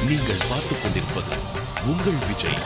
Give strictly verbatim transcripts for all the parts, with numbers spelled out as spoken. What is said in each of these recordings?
நீங்கள் பார்த்துக் கொண்டிருப்பது உங்கள் விஜய்.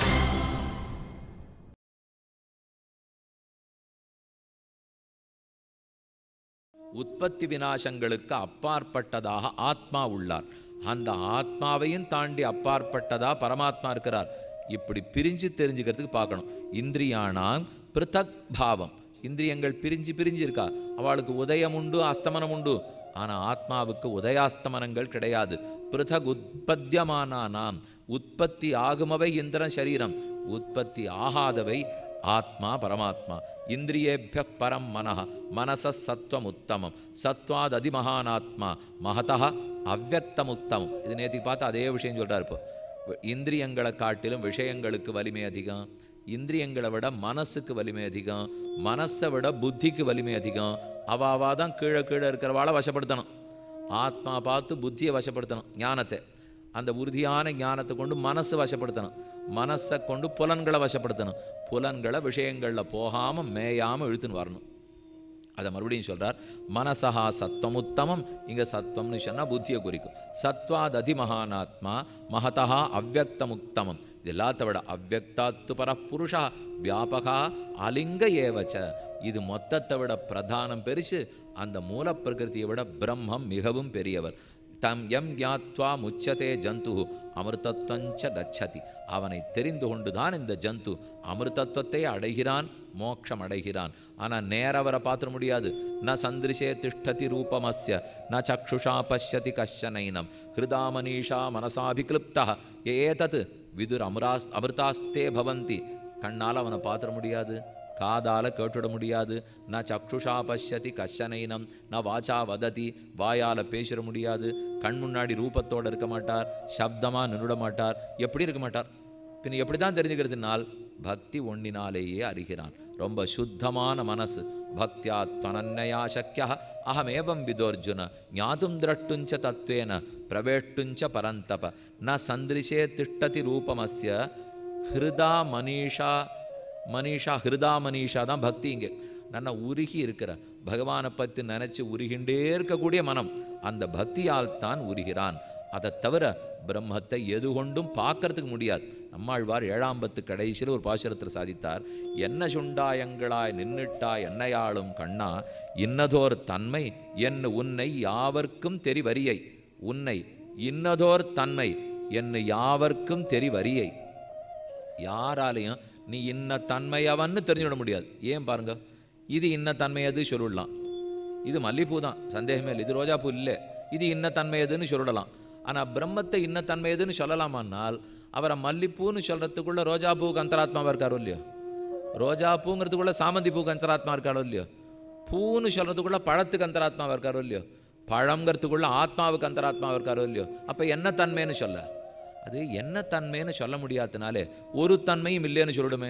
உற்பத்தி விநாசங்களுக்கு அப்பாற்பட்டதாக ஆத்மா உள்ளார். அந்த ஆத்மாவையும் தாண்டி அப்பாற்பட்டதா பரமாத்மா இருக்கிறார். இப்படி பிரிஞ்சு தெரிஞ்சுக்கிறதுக்கு பார்க்கணும். இந்திரியானாம் பிருத்தக் பாவம். இந்திரியங்கள் பிரிஞ்சு பிரிஞ்சு இருக்கா. அவளுக்கு உதயம் உண்டு, அஸ்தமனம் உண்டு. ஆனால் ஆத்மாவுக்கு உதயாஸ்தமனங்கள் கிடையாது. பிருத்தக் உற்பத்தியமானானாம். உற்பத்தி ஆகுமவை இந்திரன் சரீரம், உற்பத்தி ஆகாதவை ஆத்மா பரமாத்மா. இந்திரியேபிய பரம் மனஹ மனச சத்வம் உத்தமம் சத்வாத் அதிமகானாத்மா மகதா அவ்வக்தம் உத்தமம். இது நேற்றுக்கு பார்த்து அதே விஷயம் சொல்கிறார். இப்போ இந்திரியங்களை காட்டிலும் விஷயங்களுக்கு வலிமை அதிகம். இந்திரியங்களை விட மனசுக்கு வலிமை அதிகம். மனசை விட புத்திக்கு வலிமை அதிகம். அவாவா தான் கீழே கீழே இருக்கிறவாளை வசப்படுத்தணும். ஆத்மா பார்த்து புத்தியை வசப்படுத்தணும், ஞானத்தை. அந்த உறுதியான ஞானத்தை கொண்டு மனசு வசப்படுத்தணும். மனசை கொண்டு புலன்களை வசப்படுத்தணும். புலன்களை விஷயங்களில் போகாமல் மேயாமல் இழுத்துன்னு வரணும். அதை மறுபடியும் சொல்கிறார். மனசா சத்வம் உத்தமம். இங்கே சத்வம்னு சொன்னால் புத்தியை குறிக்கும். சத்வாத் அதிமகானாத்மா மகதா அவ்வக்தம் உத்தமம். இது எல்லாத்த விட அவ்வக்தாத்து பர புருஷா வியாபகா அலிங்க ஏவச்ச. இது மொத்தத்தை விட பிரதானம் பெருசு. அந்த மூல பிரகிருதியை விட பிரம்மம் மிகவும் பெரியவர். தம் எம் ஞாத்வா முச்சதே ஜந்து அமிர்தத்வஞ்ச கச்சதி. அவனை தெரிந்து கொண்டுதான் இந்த ஜந்து அமிர்தத்வத்தை அடைகிறான், மோட்சம் அடைகிறான். ஆனால் நேரவரை பார்த்துட முடியாது. ந சந்திரிசே திஷ்டதி ரூபமஸ்ய ந சக்ஷுஷா பஷ்யதி கஷ்யனைனம் ஹிருதா மனீஷா மனசாபிக்ளிப்தா ஏதத் விதுர் அமிராஸ் அமிர்தாஸ்தே பவந்தி. கண்ணால் அவனை பார்த்துட முடியாது, காதால கேட்டுட முடியாது. ந சக்ஷுஷா பஷ்யதி கஷ்யனைனம் ந வாச்சா வததி. வாயால் பேசிட முடியாது. கண் முன்னாடி ரூபத்தோடு இருக்க மாட்டார், சப்தமாக நின்றுட மாட்டார். எப்படி இருக்க மாட்டார்? பின் எப்படி தான் தெரிஞ்சுக்கிறதுனால் பக்தி ஒன்றினாலேயே அறிகிறான். ரொம்ப சுத்தமான மனசு. பக்தியா துவனன்யா சக்கியா அகமேவம் விதோர்ஜுன ஞாதும் திரஷ்டுஞ்ச தத்வேன பிரவேஷ்டுஞ்ச பரந்தப ந சந்திரிசே திஷ்டதி ரூபமஸ்ய ஹிருதா மனிஷா. மனிஷா ஹிருதா மனிஷா தான் பக்தி. இங்கே நல்லா உருகி இருக்கிற பகவானை பற்றி நினச்சி உருகின்றே இருக்கக்கூடிய மனம், அந்த பக்தியால் தான் உருகிறான். அதை தவிர பிரம்மத்தை எது கொண்டும் பார்க்கறதுக்கு முடியாது. நம்மாழ்வார் ஏழாம் பத்து கடைசியில் ஒரு பாசுரத்தில் சாதித்தார். என்ன சுண்டாயங்களாய் நின்னுட்டாய் என்னையாளும் கண்ணா இன்னதோர் தன்மை என்ன உன்னை யாவர்க்கும் தெரிவரியை. உன்னை இன்னதோர் தன்மை என்ன யாவர்க்கும் தெரிவரியை. யாராலையும் நீ இன்ன தன்மையவன்னு தெரிஞ்சுவிட முடியாது. ஏன் பாருங்க, இது இன்ன தன்மை எது சொல்லிடலாம். இது மல்லிப்பூ தான், சந்தேகமே இல்லை. இது ரோஜாப்பூ இல்லை, இது இன்ன தன்மை எதுன்னு சொல்லிடலாம். ஆனால் பிரம்மத்தை இன்ன தன்மை எதுன்னு சொல்லலாமான்னால் அவரை மல்லிப்பூன்னு சொல்கிறதுக்குள்ள ரோஜாப்பூவுக்கு அந்தராத்மாவாக இருக்காரோ இல்லையோ, ரோஜாப்பூங்கிறதுக்குள்ள சாமந்தி பூக்கு அந்தராத்மா இருக்காரோ இல்லையோ, பூன்னு சொல்கிறதுக்குள்ள பழத்துக்கு அந்தராத்மாவாக இருக்காரோ இல்லையோ, பழங்கிறதுக்குள்ள ஆத்மாவுக்கு அந்தராத்மாவாக இருக்காரோ இல்லையோ. அப்போ என்ன தன்மைன்னு சொல்ல, அது என்ன தன்மைன்னு சொல்ல முடியாதனாலே ஒரு தன்மையும் இல்லைன்னு சொல்லிடுமே,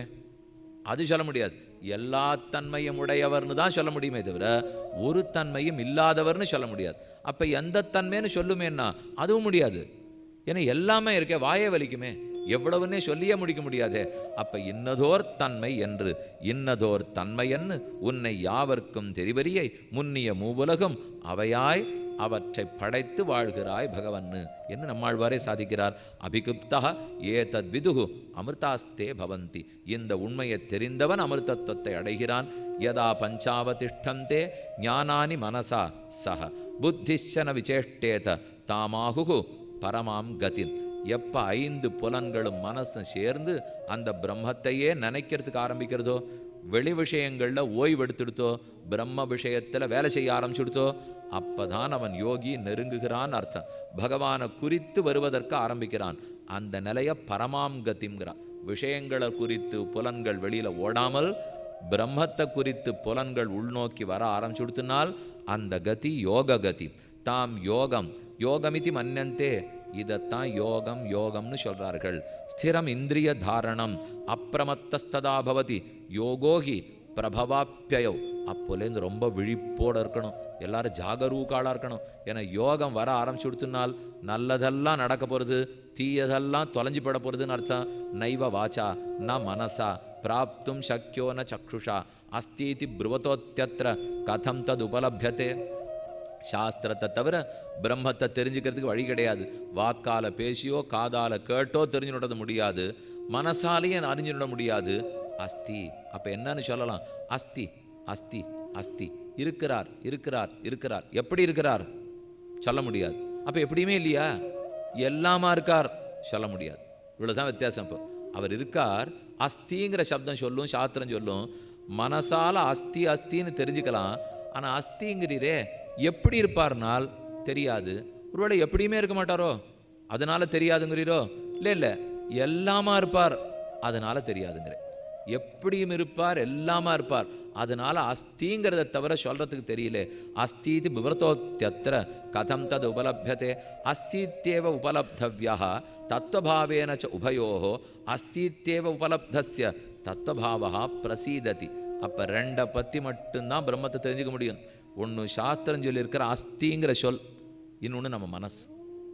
அது சொல்ல முடியாது. எல்லா தன்மையும் உடையவர்னு தான் சொல்ல முடியுமே தவிர ஒரு தன்மையும் இல்லாதவர்னு சொல்ல முடியாது. அப்போ எந்த தன்மைன்னு சொல்லுமேன்னா அதுவும் முடியாது. ஏன்னா எல்லாமே இருக்கே, வாயே வலிக்குமே, எவ்வளவுன்னே சொல்லியே முடிக்க முடியாதே. அப்போ இன்னதோர் தன்மை என்று இன்னதோர் தன்மையன்னு உன்னை யாவர்க்கும் தெரிவரியை முன்னிய மூவுலகும் அவையாய் அவற்றை படைத்து வாழ்கிறாய் பகவன்னு என்று நம்மாழ்வாரே சாதிக்கிறார். அபிகுப்தா ஏதத் விதுகு அமிர்தாஸ்தே பவந்தி. இந்த உண்மையை தெரிந்தவன் அமிர்தத்துவத்தை அடைகிறான். யதா பஞ்சாவதிஷ்டந்தே ஞானானி மனசா சஹ புத்திச்சன விசேஷ்டேத தாமாகு பரமாம் கதின். எப்போ ஐந்து புலன்களும் மனசும் சேர்ந்து அந்த பிரம்மத்தையே நினைக்கிறதுக்கு ஆரம்பிக்கிறதோ, வெளி விஷயங்களில் ஓய்வெடுத்துடுத்தோ, பிரம்ம விஷயத்தில் வேலை செய்ய ஆரம்பிச்சுடுத்தோ, அப்பதான் அவன் யோகி நெருங்குகிறான் அர்த்தம். பகவானை குறித்து வருவதற்கு ஆரம்பிக்கிறான். அந்த நிலையை பரமாம் கதிங்கிறான். விஷயங்களை குறித்து புலன்கள் வெளியில் ஓடாமல் பிரம்மத்தை குறித்து புலன்கள் உள்நோக்கி வர ஆரம்பிச்சுடுத்தினால் அந்த கதி யோக கதி. தாம் யோகம் யோகமிதி மன்யந்தே. இதைத்தான் யோகம் யோகம்னு சொல்றார்கள். ஸ்திரம் இந்திரிய தாரணம் அப்பிரமத்தஸ்ததா பவதி யோகோகி பிரபவாப்பியோ. அப்போலேருந்து ரொம்ப விழிப்போடு இருக்கணும், எல்லாரும் ஜாகரூக்காளாக இருக்கணும். ஏன்னா யோகம் வர ஆரம்பிச்சு கொடுத்துனால் நல்லதெல்லாம் நடக்க போகிறது, தீயதெல்லாம் தொலைஞ்சு போட போகிறதுன்னு அர்த்தம். நைவ வாச்சா ந மனசா பிராப்தும் சக்கியோ ந சக்ஷுஷா அஸ்தீதி ப்ருவத்தோத்யத்ர கதம் தது உபலபியத்தே. சாஸ்திரத்தை தவிர பிரம்மத்தை தெரிஞ்சுக்கிறதுக்கு வழி கிடையாது. வாக்கால பேசியோ காதால கேட்டோ தெரிஞ்சுட முடியாது, மனசாலேயே அறிஞ்சுட முடியாது. அஸ்தி அப்ப என்னன்னு சொல்லலாம்? அஸ்தி அஸ்தி அஸ்தி, இருக்கிறார் இருக்கிறார் இருக்கிறார். எப்படி இருக்கிறார் சொல்ல முடியாது. அப்ப எப்படியுமே இல்லையா? எல்லாமா இருக்கார் சொல்ல முடியாது. இவ்வளவுதான் வித்தியாசம். இப்போ அவர் இருக்கார், அஸ்திங்கிற சப்தம் சொல்லும், சாஸ்திரம் சொல்லும். மனசால அஸ்தி அஸ்தின்னு தெரிஞ்சுக்கலாம். ஆனா அஸ்திங்கிறீரே எப்படி இருப்பார்னால் தெரியாது. ஒருவேளை எப்படியுமே இருக்க மாட்டாரோ அதனால தெரியாதுங்கிறீரோ? இல்லை இல்லை, எல்லாமா இருப்பார் அதனால தெரியாதுங்கிற. எப்படியும் இருப்பார், எல்லாமா இருப்பார், அதனால அஸ்திங்கிறத தவிர சொல்றதுக்கு தெரியல. அஸ்தீதி விவரத்தோத்தியத்திர கதம் தது உபலப்யதே அஸ்தித்யேவ உபலப்தவ்யா தத்வபாவேன ச உபயோஹோ அஸ்தித்யேவ உபலப்தஸ்ய தத்வபாவா பிரசீததி. அப்ப ரெண்டை பத்தி மட்டும்தான் பிரம்மத்தை தெரிஞ்சுக்க முடியும். ஒன்று சாஸ்திரம் சொல்லி இருக்கிற அஸ்திங்கிற சொல், இன்னொன்று நம்ம மனசு.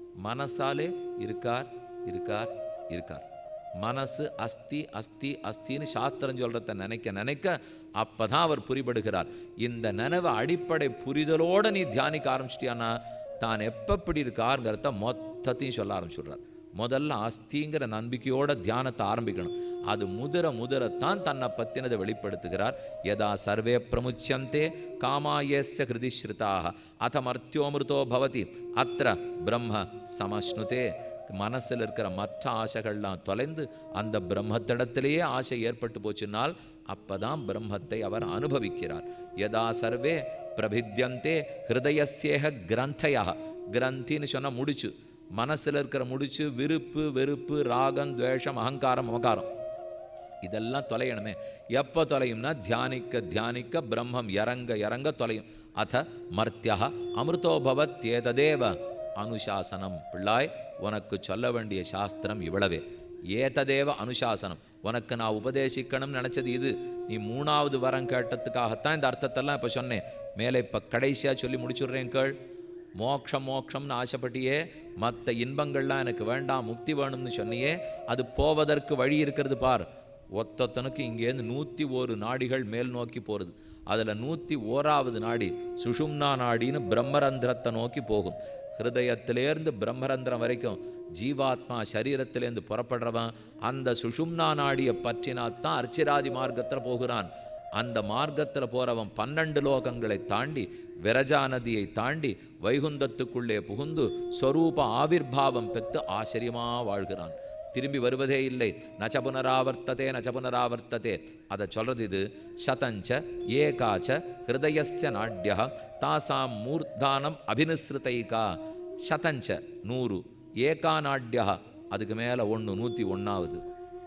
மனசாலே இருக்கார் இருக்கார் இருக்கார். மனசு அஸ்தி அஸ்தி அஸ்தின்னு சாஸ்திரம் சொல்றத நினைக்க நினைக்க அப்பதான் அவர் புரிபடுகிறார். இந்த நினைவு அடிப்படை புரிதலோட நீ தியானிக்க ஆரம்பிச்சிட்டியானா தான் எப்பப்படி இருக்காருங்கிறத மொத்தத்தையும் சொல்ல ஆரம்பிச்சுடுறார். முதல்ல அஸ்திங்கிற நம்பிக்கையோட தியானத்தை ஆரம்பிக்கணும். அது முதிர முதிரத்தான் தன்னை பத்தினதை வெளிப்படுத்துகிறார். யதா சர்வே பிரமுச்சந்தே காமாயஸ்ய ஹிருதி ஸ்ருதாக அதமர்த்தியோமிருதோ பவதி அத்திர பிரம்ம சமஷ்ணுதே. மனசில் இருக்கிற மற்ற ஆசைகள்லாம் தொலைந்து அந்த பிரம்மத்திடத்திலேயே ஆசை ஏற்பட்டு போச்சுனால் அப்பதான் பிரம்மத்தை அவர் அனுபவிக்கிறார். யதா சர்வே பிரபித்யந்தே ஹிருதயஸ்யேக கிரந்தயா. கிரந்தின்னு சொன்ன முடிச்சு, மனசில் இருக்கிற முடிச்சு விருப்பு வெறுப்பு ராகம் துவேஷம் அகங்காரம் மமகாரம் இதெல்லாம் தொலையணுமே. எப்போ தொலையும்னா தியானிக்க தியானிக்க பிரம்மம் இறங்க இறங்க தொலையும். அத மர்த்தியா அமிர்தோபவத் ஏததேவ அனுசாசனம். பிள்ளாய், உனக்கு சொல்ல வேண்டிய சாஸ்திரம் இவ்வளவே. ஏததேவ அனுசாசனம். உனக்கு நான் உபதேசிக்கணும்னு நினச்சது இது. நீ மூணாவது வரம் கேட்டதுக்காகத்தான் இந்த அர்த்தத்தெல்லாம் இப்போ சொன்னேன். மேலே இப்போ கடைசியாக சொல்லி முடிச்சுடுறேன் கேள். மோக்ஷம் மோக்ஷம்னு ஆசைப்பட்டியே, மற்ற இன்பங்கள்லாம் எனக்கு வேண்டாம், முக்தி வேணும்னு சொன்னியே, அது போவதற்கு வழி இருக்கிறது பார். ஒத்தொத்தனுக்கு இங்கேருந்து நூற்றி ஒரு நாடிகள் மேல் நோக்கி போகிறது. அதில் நூற்றி ஓராவது நாடி சுஷும்னா நாடின்னு பிரம்மரந்திரத்தை நோக்கி போகும். ஹிருதயத்திலேருந்து பிரம்மரந்திரம் வரைக்கும் ஜீவாத்மா சரீரத்திலேருந்து புறப்படுறவன் அந்த சுஷும்னா நாடியை பற்றினாத்தான் அர்ச்சிராதி மார்க்கத்தில் போகிறான். அந்த மார்க்கத்தில் போகிறவன் பன்னெண்டு லோகங்களை தாண்டி விரஜா நதியை தாண்டி வைகுந்தத்துக்குள்ளே புகுந்து ஸ்வரூப ஆவிர்பாவம் பெற்று ஆச்சரியமாக வாழ்கிறான். திரும்பி வருவதே இல்லை. நச்ச புனராவர்த்ததே நச்ச புனராவர்த்ததே. அதை சொல்றது இது. சதஞ்ச ஏகாச்ச ஹிருதயஸ்ய நாட்ய தாசாம் மூர்த்தானம் அபினிஸ்ருதைகா. சதஞ்ச நூறு, ஏகா நாட்யா அதுக்கு மேலே ஒன்று, நூற்றி ஒன்றாவது.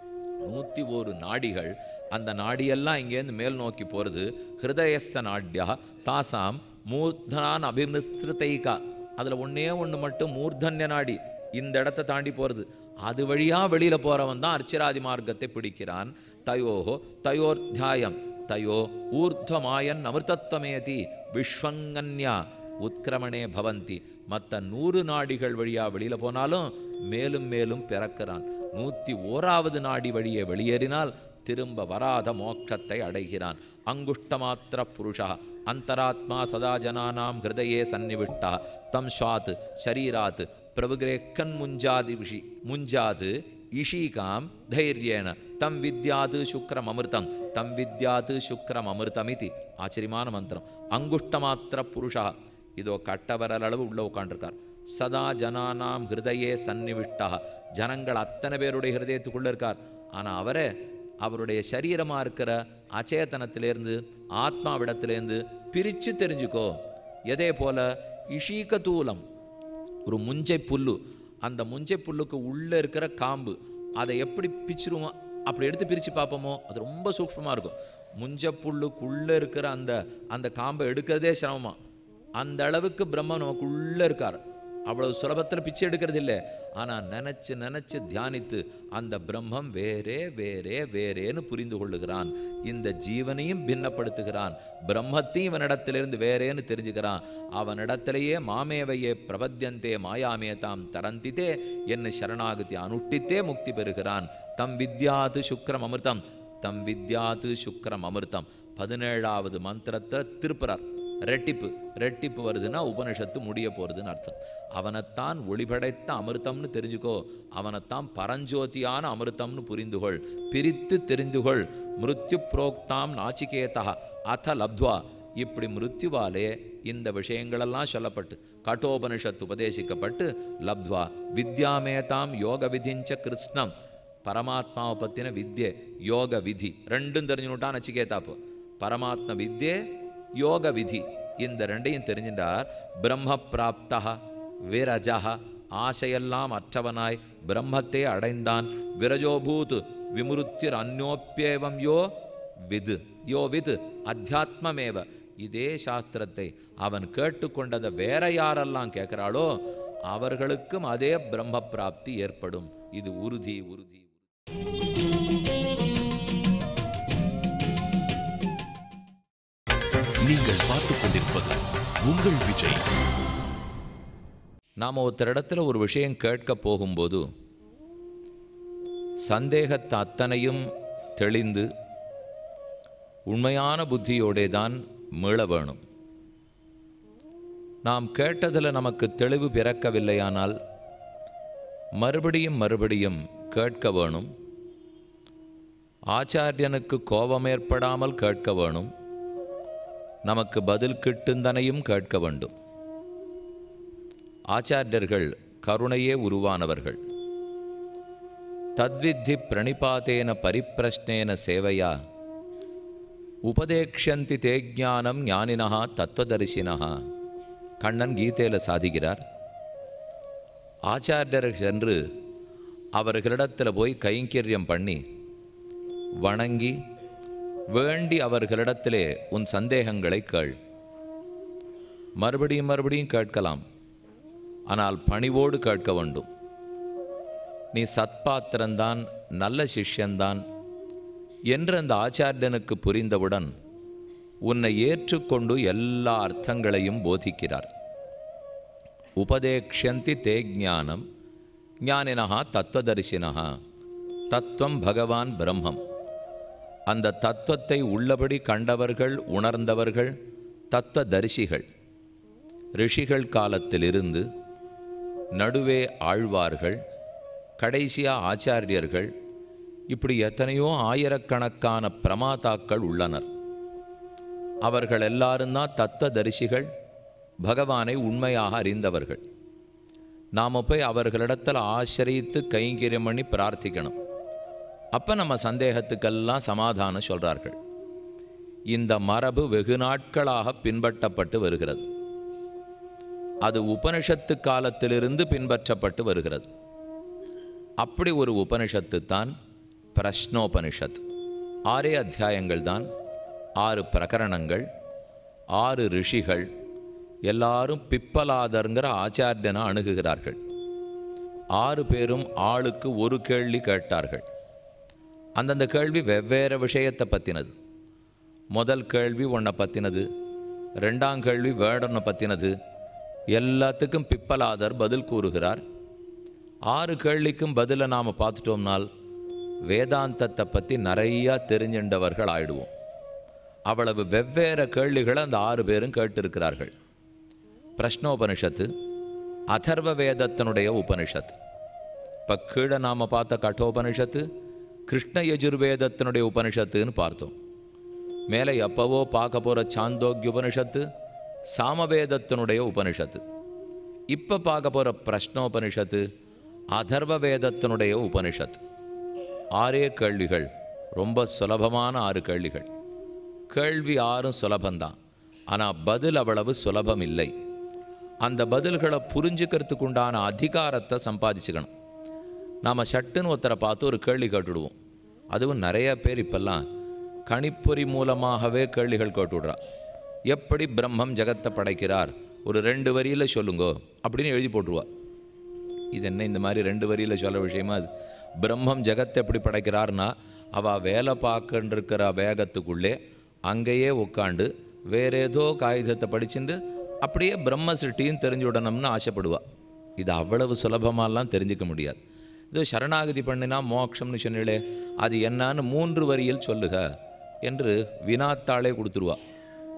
நூற்றி ஒரு நாடிகள். அந்த நாடியெல்லாம் இங்கேருந்து மேல் நோக்கி போகிறது. ஹிருதயஸ்ய நாட்யா தாசாம் மூர்த்தனான் அபினிஸ்ருதைகா. அதில் ஒன்றே ஒன்று மட்டும் மூர்தன்ய நாடி, இந்த இடத்தை தாண்டி போகிறது. அது வழியாக வெளியில் போகிறவன் தான் அர்ச்சிராதி மார்க்கத்தை பிடிக்கிறான். தயோஹோ தயோர்த்தியாயம் தயோ ஊர்த்வமாயன் அமிர்தத்வமேதி விஸ்வங்கன்யா உத்கிரமணே பவந்தி. மற்ற நூறு நாடிகள் வழியாக வெளியில் போனாலும் மேலும் மேலும் பிறக்கிறான். நூற்றி ஓராவது நாடி வழியே வெளியேறினால் திரும்ப வராத மோட்சத்தை அடைகிறான். அங்குஷ்டமாத்திர புருஷா அந்தராத்மா சதா ஜனானாம் ஹிருதயே சந்நிவிட்டா தம் ஸ்வாத் ஷரீராத் பிரபுகிரேக்கன் முஞ்சாதி விஷி முஞ்சாது இஷீகாம் தைரியேன தம் வித்யாது சுக்ரம் அமிர்தம் தம் வித்யாது சுக்ரம் அமிர்தமிதி. ஆச்சரியமான மந்திரம். அங்குஷ்டமாத்திர புருஷா, இதோ கட்டவரல் அளவு உள்ள உட்காண்டிருக்கார். சதா ஜனானாம் ஹிருதயே சந்நிவிட்டா, ஜனங்கள் அத்தனை பேருடைய ஹிருதயத்துக்குள்ள இருக்கார். ஆனால் அவரே அவருடைய சரீரமாக இருக்கிற அச்சேதனத்திலேருந்து ஆத்மாவிடத்திலேருந்து பிரித்து தெரிஞ்சுக்கோ. எதே போல இஷீக தூலம், ஒரு முஞ்சை புல்லு, அந்த முஞ்சை புல்லுக்கு உள்ளே இருக்கிற காம்பு அதை எப்படி பிச்சிருவோம், அப்படி எடுத்து பிரித்து பார்ப்போமோ, அது ரொம்ப சூக்ஷ்மமாக இருக்கும். முஞ்சை புல்லுக்குள்ளே இருக்கிற அந்த அந்த காம்பை எடுக்கிறதே சிரமமா. அந்த அளவுக்கு பிரம்மன் நமக்கு உள்ளே இருக்கார். அவ்வளவு சுலபத்தில் பிச்சை எடுக்கிறது இல்லை. ஆனால் நினச்சி நினச்சி தியானித்து அந்த பிரம்மம் வேறே வேறே வேறேன்னு புரிந்து கொள்ளுகிறான். இந்த ஜீவனையும் பின்னப்படுத்துகிறான். பிரம்மத்தையும் இவனிடத்திலிருந்து வேறேன்னு தெரிஞ்சுக்கிறான். அவனிடத்திலேயே மாமேவையே பிரபத்தியந்தே மாயாமே தாம் தரந்தித்தே என்ன சரணாகதி அனுஷ்டித்தே முக்தி பெறுகிறான். தம் வித்யாது சுக்ரம் அமிர்தம் தம் வித்யாது சுக்ரம் அமிர்தம். பதினேழாவது மந்திரத்தை திருப்புறார். ரெட்டிப்பு ரெட்டிப்பு வருதுன்னா உபனிஷத்து முடிய போகிறதுன்னு அர்த்தம். அவனைத்தான் ஒளிபடைத்த அமிர்தம்னு தெரிஞ்சுக்கோ, அவனைத்தான் பரஞ்சோதியான அமிர்தம்னு புரிந்துகொள், பிரித்து தெரிந்துகொள். மிருத்யு புரோக்தாம் நாச்சிகேதா அத லப்த்வா. இப்படி மிருத்யுவாலே இந்த விஷயங்களெல்லாம் சொல்லப்பட்டு கட்டோபனிஷத்து உபதேசிக்கப்பட்டு லப்த்வா வித்யாமேதாம் யோக விதிஞ்ச கிருஷ்ணம், பரமாத்மாவை பற்றின வித்யை யோக விதி ரெண்டும் தெரிஞ்சுனுட்டான் நச்சிகேதாப்போ. பரமாத்ம வித்யே யோக விதி இந்த ரெண்டையும் தெரிஞ்சின்றார். பிரம்ம பிராப்தா விரஜா, ஆசையெல்லாம் அற்றவனாய் பிரம்மத்தை அடைந்தான். விரஜோபூத் விமுருத்திர் அந்யோப்பியேவம் யோ விது யோ விது அத்தியாத்மமேவ. இதே சாஸ்திரத்தை அவன் கேட்டுக்கொண்டதை வேற யாரெல்லாம் கேட்கிறாளோ அவர்களுக்கும் அதே பிரம்ம பிராப்தி ஏற்படும். இது உறுதி உறுதி. நீங்கள் பார்த்துக் கொண்டிருப்பது உங்கள் விஜய். நாம் ஒருத்தரிடத்துல ஒரு விஷயம் கேட்க போகும்போது சந்தேகத்தை அத்தனையும் தெளிந்து உண்மையான புத்தியோடே தான் மீள வேணும். நாம் கேட்டதில் நமக்கு தெளிவு பிறக்கவில்லையானால் மறுபடியும் மறுபடியும் கேட்க வேணும். ஆச்சாரியனுக்கு கோபம் ஏற்படாமல் கேட்க வேணும். நமக்கு பதில் கிட்டுந்தனையும் கேட்க வேண்டும். ஆச்சாரியர்கள் கருணையே உருவானவர்கள். தத்வித்தி பிரணிபாத்தேன பரிப்பிரஷ்னேன சேவையா உபதேக்ஷந்தி தே ஞானம் ஞானினஹா தத்துவதரிசினஹா. கண்ணன் கீதையில் சாதிக்கிறார். ஆச்சாரியர்கள் சென்று அவர்களிடத்தில் போய் கைங்கரியம் பண்ணி வணங்கி வேண்டி அவர்களிடத்திலே உன் சந்தேகங்களை கேள். மறுபடியும் மறுபடியும் கேட்கலாம், ஆனால் பணிவோடு கேட்க வேண்டும். நீ சத்பாத்திரந்தான், நல்ல சிஷ்யந்தான் என்று அந்த ஆச்சாரியனுக்கு புரிந்தவுடன் உன்னை ஏற்றுக்கொண்டு எல்லா அர்த்தங்களையும் போதிக்கிறார். உபதேக்ஷந்தி தே ஞானம் ஞானினஹா தத்துவதரிசினஹா. தத்துவம் பகவான் பிரம்மம். அந்த தத்துவத்தை உள்ளபடி கண்டவர்கள், உணர்ந்தவர்கள் தத்துவதரிசிகள். ரிஷிகள் காலத்திலிருந்து நடுவே ஆழ்வார்கள், கடைசியா ஆச்சாரியர்கள், இப்படி எத்தனையோ ஆயிரக்கணக்கான பிரமாதாக்கள் உள்ளனர். அவர்கள் எல்லாரும் தான் தத்துவதரிசிகள், பகவானை உண்மையாக அறிந்தவர்கள். நாம் போய் அவர்களிடத்தில் ஆசிரியித்து கைங்கரியம் பண்ணி பிரார்த்திக்கணும். அப்போ நம்ம சந்தேகத்துக்கெல்லாம் சமாதானம் சொல்கிறார்கள். இந்த மரபு வெகு நாட்களாக பின்பற்றப்பட்டு வருகிறது. அது உபனிஷத்து காலத்திலிருந்து பின்பற்றப்பட்டு வருகிறது. அப்படி ஒரு உபனிஷத்து தான் பிரஷ்னோபனிஷத். ஆறே அத்தியாயங்கள் தான், ஆறு பிரகரணங்கள், ஆறு ரிஷிகள். எல்லாரும் பிப்பலாதர்ங்கிற ஆச்சாரியனை அணுகுகிறார்கள். ஆறு பேரும் ஆளுக்கு ஒரு கேள்வி கேட்டார்கள். அந்தந்த கேள்வி வெவ்வேறு விஷயத்தை பற்றினது. முதல் கேள்வி ஒன்றை பற்றினது, ரெண்டாம் கேள்வி வேடனை பற்றினது. எல்லாத்துக்கும் பிப்பலாதர் பதில் கூறுகிறார். ஆறு கேள்விக்கும் பதிலை நாம் பார்த்துட்டோம்னால் வேதாந்தத்தை பற்றி நிறையா தெரிஞ்சின்றவர்கள் ஆயிடுவோம். அவ்வளவு வெவ்வேறு கேள்விகளை அந்த ஆறு பேரும் கேட்டிருக்கிறார்கள். பிரஷ்னோபனிஷத்து அதர்வ வேதத்தினுடைய உபனிஷத். இப்போ கீழே நாம் பார்த்த கட்டோபனிஷத்து கிருஷ்ண யஜுர்வேதத்தினுடைய உபனிஷத்துன்னு பார்த்தோம். மேலே எப்பவோ பார்க்க போகிற சாந்தோக்கிய உபனிஷத்து சாமவேதத்தினுடைய உபனிஷத்து. இப்போ பார்க்க போகிற பிரஷ்னோபனிஷத்து அதர்வ வேதத்தினுடைய உபனிஷத். ஆறே கேள்விகள், ரொம்ப சுலபமான ஆறு கேள்விகள். கேள்வி ஆறும் சுலபந்தான், ஆனால் பதில் அவ்வளவு சுலபம் இல்லை. அந்த பதில்களை புரிஞ்சுக்கிறதுக்கு உண்டான அதிகாரத்தை சம்பாதிச்சுக்கணும். நாம் சட்டுன்னு ஒருத்தரை பார்த்து ஒரு கேள்வி கேட்டுவிடுவோம். அதுவும் நிறைய பேர் இப்பெல்லாம் கணிப்பொறி மூலமாகவே கேள்விகள் கேட்டுவிடுறா. எப்படி பிரம்மம் ஜெகத்தை படைக்கிறார், ஒரு ரெண்டு வரியில் சொல்லுங்கோ அப்படின்னு எழுதி போட்டுருவா. இது என்ன இந்த மாதிரி ரெண்டு வரியில் சொல்ல விஷயமா? அது பிரம்மம் ஜெகத்தை எப்படி படைக்கிறார்னா, அவள் வேலை பார்க்கன்றிருக்கிற வேகத்துக்குள்ளே அங்கேயே உட்காண்டு வேற ஏதோ காகிதத்தை படிச்சுட்டு அப்படியே பிரம்ம சிருஷ்டின்னு தெரிஞ்சு விடணும்னு ஆசைப்படுவாள். இது அவ்வளவு சுலபமாலாம் தெரிஞ்சிக்க முடியாது. இதோ சரணாகதி பண்ணினா மோட்சம்னு சொன்னீங்களே, அது என்னான்னு மூன்று வரியில் சொல்லுக என்று வினாத்தாளே கொடுத்துருவா.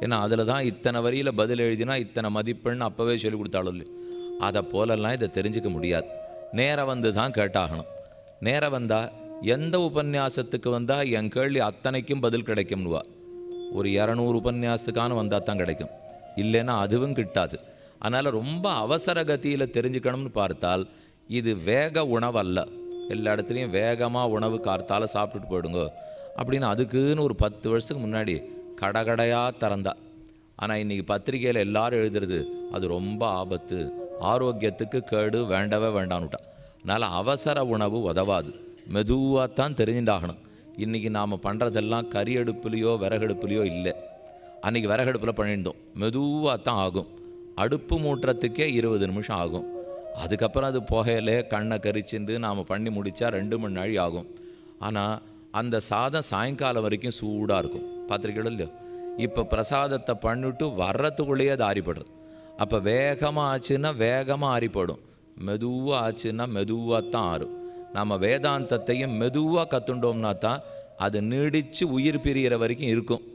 ஏன்னா அதில் தான் இத்தனை வரியில் பதில் எழுதினா இத்தனை மதிப்பெண்ணு அப்போவே சொல்லி கொடுத்தாலும் இல்லை. அதை போலெல்லாம் இதை தெரிஞ்சுக்க முடியாது. நேராக வந்து தான் கேட்டாகணும். நேராக வந்தால் எந்த உபன்யாசத்துக்கு வந்தால் என் கேள்வி அத்தனைக்கும் பதில் கிடைக்கும்னுவா. ஒரு இரநூறு உபன்யாசத்துக்கான வந்தால் தான் கிடைக்கும், இல்லைன்னா அதுவும் கிட்டாது. அதனால் ரொம்ப அவசர கதியில் தெரிஞ்சுக்கணும்னு பார்த்தால் இது வேக உணவு அல்ல. எல்லா இடத்துலையும் வேகமாக உணவு கார்த்தால சாப்பிட்டுட்டு போயிடுங்க அப்படின்னு அதுக்குன்னு ஒரு பத்து வருஷத்துக்கு முன்னாடி கடகடையாக திறந்தா. ஆனால் இன்றைக்கி பத்திரிகையில் எல்லாரும் எழுதுறது அது ரொம்ப ஆபத்து, ஆரோக்கியத்துக்கு கேடு, வேண்டவே வேண்டான்னுட்டா. அதனால் அவசர உணவு உதவாது, மெதுவாக தான் தெரிஞ்சுட்டாகணும். இன்றைக்கி நாம் பண்ணுறதெல்லாம் கறி அடுப்புலையோ விறகடுப்புலையோ இல்லை. அன்றைக்கி விறகடுப்பில் பண்ணியிருந்தோம், மெதுவாக தான் ஆகும். அடுப்பு மூட்டுறதுக்கே இருபது நிமிஷம் ஆகும். அதுக்கப்புறம் அது புகையிலே கண்ணை கரிச்சுண்டு நாம் பண்ணி முடித்தா ரெண்டு மணி நாழி ஆகும். ஆனால் அந்த சாதம் சாயங்காலம் வரைக்கும் சூடாக இருக்கும். பார்த்துருக்கீங்களோ இல்லையோ? இப்போ பிரசாதத்தை பண்ணிவிட்டு வர்றதுக்குள்ளேயே அது ஆறிப்படுறது. அப்போ வேகமாக ஆச்சுன்னா வேகமாக ஆறிப்படும், மெதுவாக ஆச்சுன்னா மெதுவாக தான் ஆறும். நம்ம வேதாந்தத்தையும் மெதுவாக கற்றுண்டோம்னா தான் அது நீடித்து உயிர் பிரிகிற வரைக்கும் இருக்கும்.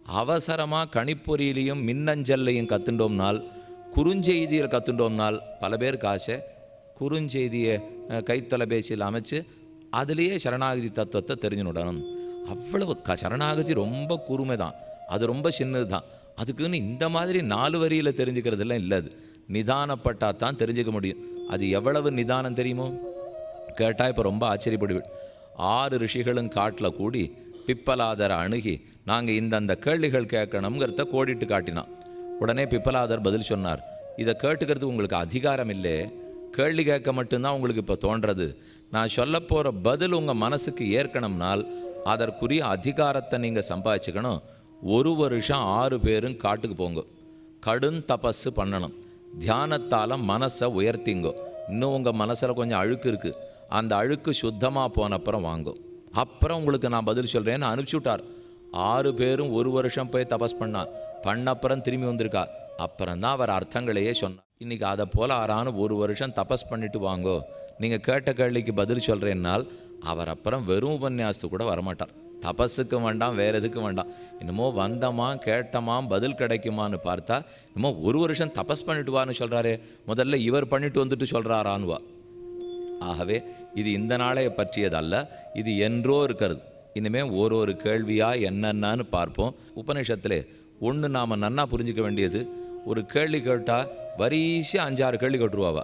அவசரமாக கணிப்பொறியிலையும் மின்னஞ்சல்லையும் கற்றுண்டோம்னால், குறுஞ்செய்தியில் கற்றுண்டோம்னால், பல பேருக்கு ஆசை குறுஞ்செய்தியை கைத்தொலைபேசியில் அமைச்சு அதுலேயே சரணாகதி தத்துவத்தை தெரிஞ்சுடணும். அவ்வளவு க சரணாகதி ரொம்ப குறுமை தான், அது ரொம்ப சின்னது தான். அதுக்குன்னு இந்த மாதிரி நாலு வரியில் தெரிஞ்சுக்கிறதெல்லாம் இல்லை. அது நிதானப்பட்டால் தான் தெரிஞ்சுக்க முடியும். அது எவ்வளவு நிதானம் தெரியுமோ கேட்டால் இப்போ ரொம்ப ஆச்சரியப்படுவேன். ஆறு ரிஷிகளும் காட்டில் கூடி பிப்பலாதரை அணுகி நாங்கள் இந்தந்த கேள்விகள் கேட்கணுங்கிறத கோடிட்டு காட்டினான். உடனே பிப்பலாதர் பதில் சொன்னார், இதை கேட்டுக்கிறதுக்கு உங்களுக்கு அதிகாரம் இல்லை, கேள்வி கேட்க மட்டும்தான் உங்களுக்கு இப்போ தோன்றது. நான் சொல்ல போகிற பதில் உங்கள் மனசுக்கு ஏற்கனம்னால் அதற்குரிய அதிகாரத்தை நீங்கள் சம்பாதிச்சுக்கணும். ஒரு வருஷம் ஆறு பேரும் காட்டுக்கு போங்க, கடும் தபஸு பண்ணணும், தியானத்தால் மனசை உயர்த்திங்கோ. இன்னும் உங்கள் மனசில் கொஞ்சம் அழுக்கு இருக்குது, அந்த அழுக்கு சுத்தமாக போனப்புறம் வாங்கோ, அப்புறம் உங்களுக்கு நான் பதில் சொல்கிறேன்னு அனுப்பிச்சி விட்டார். ஆறு பேரும் ஒரு வருஷம் போய் தபஸ் பண்ணான், பண்ணப்புறம் திரும்பி வந்திருக்கா. அப்புறம் தான் அவர் அர்த்தங்களையே சொன்னார். இன்றைக்கி அதை போல் ஆறான ஒரு வருஷம் தபஸ் பண்ணிட்டு வாங்கோ, நீங்கள் கேட்ட கேள்விக்கு பதில் சொல்கிறேன்னால் அவர் அப்புறம் வெறும் உபன்யாசத்துக்கு கூட வரமாட்டார். தபஸுக்கு வேண்டாம், வேறு எதுக்கு வேண்டாம். என்னமோ வந்தமா கேட்டமா பதில் கிடைக்குமான்னு பார்த்தா என்னமோ ஒரு வருஷம் தபஸ் பண்ணிட்டு வான்னு சொல்கிறாரே, முதல்ல இவர் பண்ணிட்டு வந்துட்டு சொல்கிறாரான்வா. ஆகவே இது இந்த நாளைய பற்றியதல்ல, இது என்றோ இருக்கிறது. இனிமேல் ஒரு ஒரு கேள்வியாக என்னென்னு பார்ப்போம். உபநிஷத்தில் ஒன்று நாம் நன்னா புரிஞ்சிக்க வேண்டியது, ஒரு கேள்வி கேட்டால் வரிசையாக அஞ்சாறு கேள்வி கேட்டுருவாவா.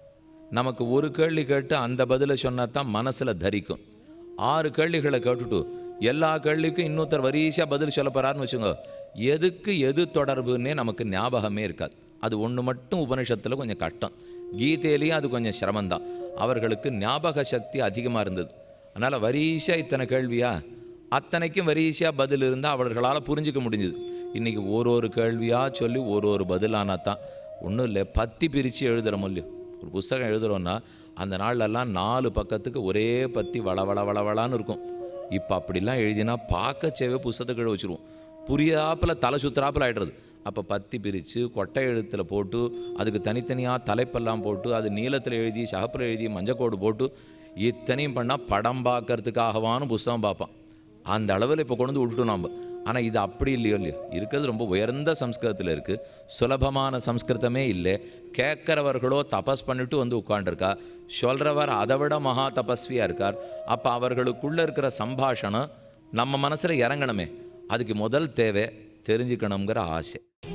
நமக்கு ஒரு கேள்வி கேட்டு அந்த பதிலை சொன்னால் தான் மனசில் தரிக்கும். ஆறு கேள்விகளை கேட்டுட்டு எல்லா கேள்விக்கும் இன்னொருத்தர் வரிசையாக பதில் சொல்ல போகிறாருன்னு வச்சுங்க, எதுக்கு எது தொடர்புன்னே நமக்கு ஞாபகமே இருக்காது. அது ஒன்று மட்டும் உபனிஷத்தில் கொஞ்சம் கஷ்டம், கீதையிலையும் அது கொஞ்சம் சிரமந்தான். அவர்களுக்கு ஞாபக சக்தி அதிகமாக இருந்தது. அதனால் வரிசையாக இத்தனை கேள்வியா, அத்தனைக்கும் வரிசையாக பதில் இருந்தால் அவர்களால் புரிஞ்சிக்க முடிஞ்சுது. இன்றைக்கி ஒரு ஒரு கேள்வியாக சொல்லி ஒரு ஒரு பதிலானா தான். ஒன்றும் இல்லை, பத்தி பிரித்து எழுதுகிறோம் இல்லையோ, ஒரு புஸ்தகம் எழுதுகிறோன்னா அந்த நாள்லெல்லாம் நாலு பக்கத்துக்கு ஒரே பத்தி வளவள வளவளான்னு இருக்கும். இப்போ அப்படிலாம் எழுதினா பார்க்கச்சேவே புஸ்தகத்தை எழுத வச்சுருவோம், புரியாப்பில் தலை சுற்றுறாப்பில் ஆகிடுறது. அப்போ பத்தி பிரித்து கொட்டை எழுத்தில் போட்டு அதுக்கு தனித்தனியாக தலைப்பெல்லாம் போட்டு அது நீளத்தில் எழுதி சகப்பில் எழுதி மஞ்சக்கோடு போட்டு இத்தனையும் பண்ணால் படம் பார்க்கறதுக்காகவான புஸ்தகம் பார்ப்பான். அந்த அளவில் இப்போ கொண்டு வந்து விட்டுட்டோம் நாம். ஆனால் இது அப்படி இல்லையோ இல்லையோ, இருக்கிறது ரொம்ப உயர்ந்த சம்ஸ்கிருதத்தில் இருக்குது, சுலபமான சம்ஸ்கிருதமே இல்லை. கேட்குறவர்களோ தபஸ் பண்ணிட்டு வந்து உட்காண்டிருக்கா, சொல்கிறவர் அதை விட மகா தபஸ்வியாக இருக்கார். அப்போ அவர்களுக்குள்ளே இருக்கிற சம்பாஷணம் நம்ம மனசில் இறங்கணுமே, அதுக்கு முதல் தேவை தெரிஞ்சுக்கணுங்கிற ஆசை.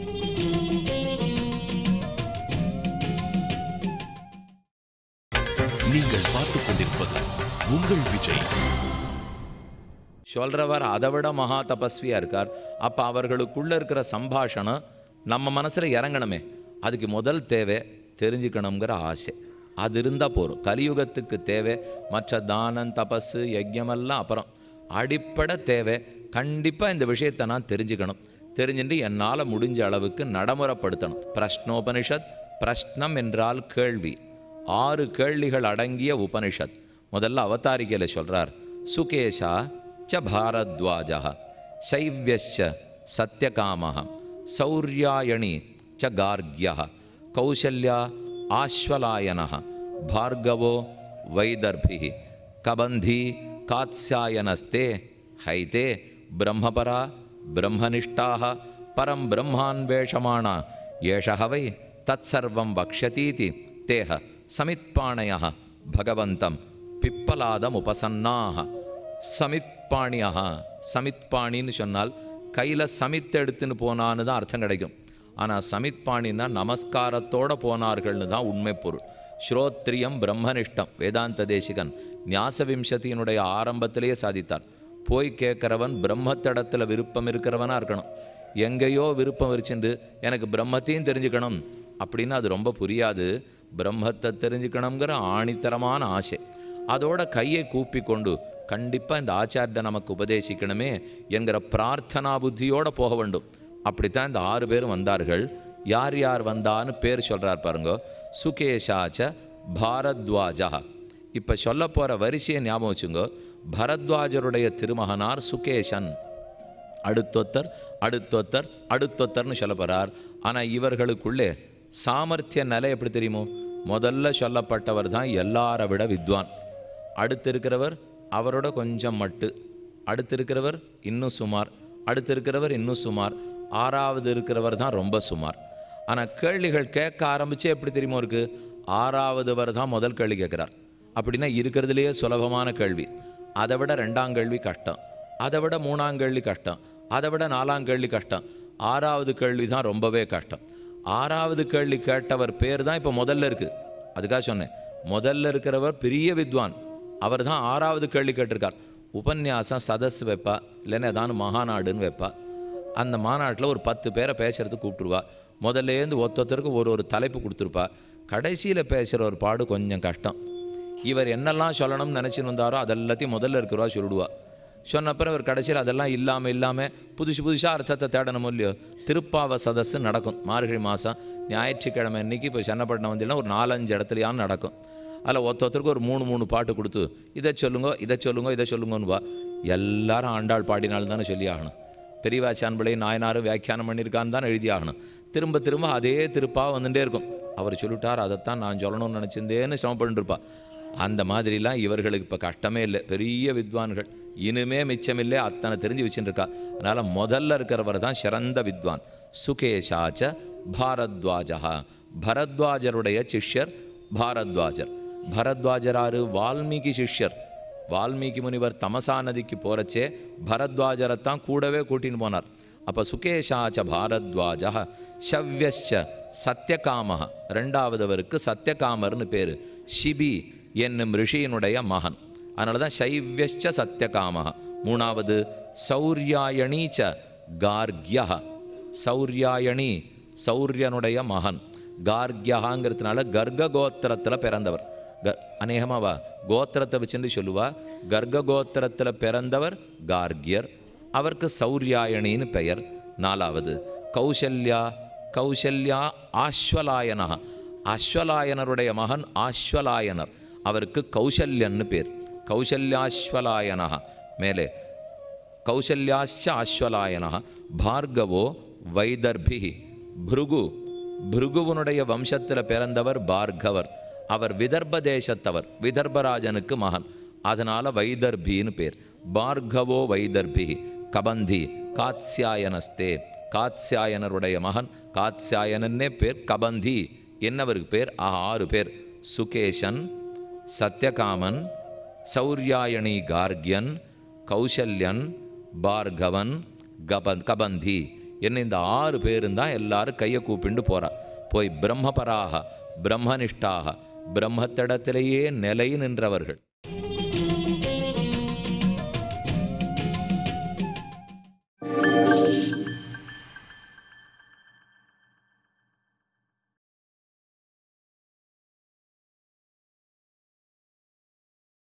நீங்கள் பார்த்து கொண்டிருப்பது உங்கள் விஜய். சொல்கிறவர் அதை விட மகா தபஸ்வியாக இருக்கார். அப்போ அவர்களுக்குள்ளே இருக்கிற சம்பாஷணம் நம்ம மனசில் இறங்கணுமே, அதுக்கு முதல் தேவை தெரிஞ்சுக்கணுங்கிற ஆசை. அது இருந்தால் போகிறோம். கலியுகத்துக்கு தேவை மற்ற தானம் தபஸு யஜ்யமெல்லாம் அப்புறம், அடிப்படை தேவை கண்டிப்பாக இந்த விஷயத்தை நான் தெரிஞ்சுக்கணும். தெரிஞ்சுட்டு என்னால் முடிஞ்ச அளவுக்கு நடைமுறைப்படுத்தணும். பிரஷ்னோபனிஷத், பிரஷ்னம் என்றால் கேள்வி, ஆறு கேள்விகள் அடங்கிய உபனிஷத். முதல்ல அவதாரிக்கையில் சொல்கிறார், சுகேஷா ச பாரத்வாஜா சைவ்யச்ச சத்யகாமஹ சௌர்யாயணி ச கார்க்யா கௌசல்யா ஆஸ்வலாயனஹ பார்கவோ வைதர்பிஹி கபந்தி காத்ஸ்யாயனஸ்தே ஹைதே பிரம்மபரா பிரம்மனிஷ்டாஹ பரம் பிரம்மான்வேஷமானா ஏஷஹவை தத் சர்வம் வக்ஷதீதி தேஹ சமித்பாணய பகவந்தம் பிப்பலாதம் உபசன்னாக. சமித்பாணியா, சமித்பாணின்னு சொன்னால் கையில் சமித் எடுத்துன்னு போனான்னு தான் அர்த்தம் கிடைக்கும். ஆனால் சமித்பாணின்னா நமஸ்காரத்தோடு போனார்கள்னு தான் உண்மை பொருள். ஸ்ரோத்ரியம் பிரம்மனிஷ்டம் வேதாந்த தேசிகன் ஞாசவிம்சத்தினுடைய ஆரம்பத்திலேயே சாதித்தார். போய் கேட்குறவன் பிரம்மத்தடத்தில் விருப்பம் இருக்கிறவனாக இருக்கணும். எங்கேயோ விருப்பம் வச்சுண்டு எனக்கு பிரம்மத்தையும் தெரிஞ்சுக்கணும் அப்படின்னு அது ரொம்ப புரியாது. பிரம்மத்தை தெரிஞ்சுக்கணுங்கிற ஆணித்தரமான ஆசை, அதோட கையை கூப்பி கொண்டு கண்டிப்பாக இந்த ஆச்சாரிய நமக்கு உபதேசிக்கணுமே என்கிற பிரார்த்தனா புத்தியோடு போக வேண்டும். அப்படித்தான் இந்த ஆறு பேரும் வந்தார்கள். யார் யார் வந்தான்னு பேர் சொல்கிறார் பாருங்க. சுகேஷாச்ச பாரத்வாஜா. இப்போ சொல்ல போகிற வரிசையை ஞாபகம் வச்சுங்க. பரத்வாஜருடைய திருமகனார் சுகேஷன். அடுத்தொத்தர் அடுத்தொத்தர் அடுத்தொத்தர்னு சொல்ல போகிறார். ஆனால் இவர்களுக்குள்ளே சாமர்த்திய நிலை எப்படி தெரியுமோ? முதல்ல சொல்லப்பட்டவர் தான் எல்லாரை விட வித்வான். அடுத்து இருக்கிறவர் அவரோட கொஞ்சம் மட்டு, அடுத்து இருக்கிறவர் இன்னும் சுமார், அடுத்து இருக்கிறவர் இன்னும் சுமார், ஆறாவது இருக்கிறவர் தான் ரொம்ப சுமார். ஆனால் கேள்விகள் கேட்க ஆரம்பித்தே எப்படி தெரியுமோ இருக்குது? ஆறாவதுவர் தான் முதல் கேள்வி கேட்குறார். அப்படின்னா இருக்கிறதுலையே சுலபமான கேள்வி. அதை விட ரெண்டாம் கேள்வி கஷ்டம், அதை விட மூணாம் கேள்வி கஷ்டம், அதை விட நாலாம் கேள்வி கஷ்டம், ஆறாவது கேள்வி தான் ரொம்பவே கஷ்டம். ஆறாவது கேள்வி கேட்டவர் பேர் தான் இப்போ முதல்ல இருக்குது. அதுக்காக சொன்னேன், முதல்ல இருக்கிறவர் பெரிய வித்வான், அவர் தான் ஆறாவது கேள்வி கேட்டிருக்கார். உபன்யாசம் சதஸ் வைப்பா, இல்லைன்னா ஏதானு மகாநாடுன்னு வைப்பா. அந்த மாநாட்டில் ஒரு பத்து பேரை பேசுகிறதுக்கு கூப்பிட்டுருவா. முதல்லேருந்து ஒருத்தருக்கு ஒரு ஒரு தலைப்பு கொடுத்துருப்பா. கடைசியில் பேசுகிற ஒரு பாடு கொஞ்சம் கஷ்டம். இவர் என்னெல்லாம் சொல்லணும்னு நினச்சின்னு வந்தாரோ அதெல்லாத்தையும் முதல்ல இருக்கிறவா சொல்லிடுவா. சொன்னப்புறம் இவர் கடைசியில் அதெல்லாம் இல்லாமல் இல்லாமல் புதுசு புதுசாக அர்த்தத்தை தேடணும் இல்லையோ. திருப்பாவ சதஸ்ஸு நடக்கும் மார்கழி மாதம் ஞாயிற்றுக்கிழமை அன்றைக்கி. இப்போ சென்னப்பட்டினம் வந்தீங்கன்னா ஒரு நாலஞ்சு இடத்துலையான்னு நடக்கும். அதில் ஒருத்தருக்கு ஒரு மூணு மூணு பாட்டு கொடுத்து இதை சொல்லுங்க இதை சொல்லுங்க இதை சொல்லுங்கன்னுவா. எல்லாரும் ஆண்டாள் பாடினாலும் தானே சொல்லி ஆகணும். பெரியவாச்சான்பிள்ளை நாயனாரும் வியாக்கியானம் பண்ணியிருக்கான்னு தான் எழுதி ஆகணும். திரும்ப திரும்ப அதே திருப்பாக வந்துட்டே இருக்கும். அவர் சொல்லிட்டார், அதைத்தான் நான் சொல்லணும்னு நினச்சிருந்தேன்னு சிரமப்பட்டுருப்பா. அந்த மாதிரிலாம் இவர்களுக்கு இப்போ கஷ்டமே இல்லை. பெரிய வித்வான்கள், இனிமே மிச்சமில்லை, அத்தனை தெரிஞ்சு வச்சுருக்கா. அதனால் முதல்ல இருக்கிறவர் தான் சிறந்த வித்வான். சுகேஷாச்ச பாரத்வாஜா. பரத்வாஜருடைய சிஷ்யர் பாரத்வாஜர். பரத்வாஜராரு வால்மீகி சிஷ்யர். வால்மீகி முனிவர் தமசா நதிக்கு போகிறச்சே பரத்வாஜரைத்தான் கூடவே கூட்டின்னு போனார். அப்போ சுகேஷாச்ச பாரத்வாஜா ஷவ்யச்ச சத்யகாம. ரெண்டாவதவருக்கு சத்யகாமர்னு பேர். ஷிபி என்னும் ரிஷியினுடைய மகன். அதனால தான் சைவ்யச்ச சத்யகாம. மூணாவது சௌர்யாயணீச்ச கார்கியா. சௌர்யாயணி சௌரியனுடைய மகன். கார்கியாங்கிறதுனால கர்க கோத்திரத்தில் பிறந்தவர். க அநேகமாவா கோத்திரத்தை வச்சுன்னு சொல்லுவா. கர்க கோத்திரத்தில் பிறந்தவர் கார்கியர். அவருக்கு சௌர்யாயணின்னு பெயர். நாலாவது கௌசல்யா. கௌசல்யா ஆஸ்வலாயனா. அஸ்வலாயனருடைய மகன் ஆஸ்வலாயனர். அவருக்கு கௌசல்யன்னு பேர். கௌசல்யாஸ்வலாயனா. மேலே கௌசல்யாச்ச ஆஸ்வலாயனா. பார்கவோ வைதர்பி. பிருகு. பிருகுவனுடைய வம்சத்தில் பிறந்தவர் பார்கவர். அவர் விதர்ப தேசத்தவர், விதர்பராஜனுக்கு மகன். அதனால் வைதர்பின்னு பேர். பார்கவோ வைதர்பி. கபந்தி காத்யாயனஸ்தே. காத்யாயனருடைய மகன். காத்யாயனன்னே பேர். கபந்தி என்னவருக்கு பேர்? ஆறு பேர். சுகேஷன், சத்யகாமன், சௌர்யாயணி கார்கியன், கௌசல்யன், பார்கவன், கப கபந்தி என்ன இந்த ஆறு பேரும் தான் எல்லாரும் கையை கூப்பிண்டு போகிறா. போய் பிரம்மபராக பிரம்மனிஷ்டாக பிரம்மத்திடத்திலேயே நிலை நின்றவர்கள்.